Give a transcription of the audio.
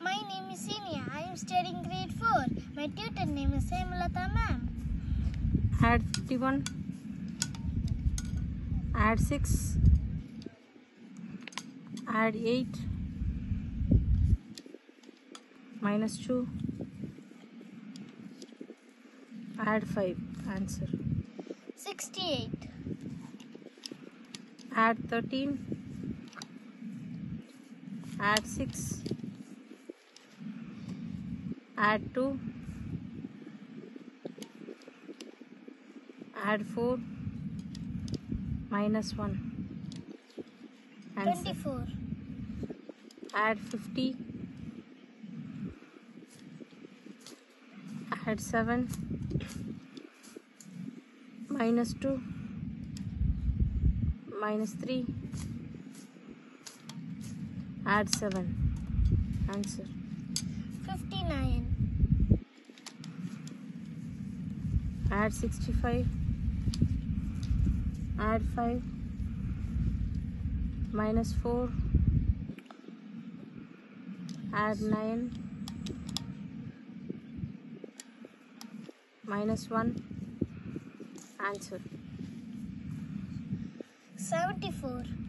My name is Sinia. I am studying grade 4. My tutor name is Hemlata ma'am. Add 51. Add 6. Add 8. Minus 2. Add 5. Answer. 68. Add 13. Add 6. Add 2. Add 4. Minus 1. Answer. 24. Add 50. Add 7. Minus 2. Minus 3. Add 7. Answer. 59. Add 65. Add 5. Minus 4. Add 9. Minus 1. Answer. 74.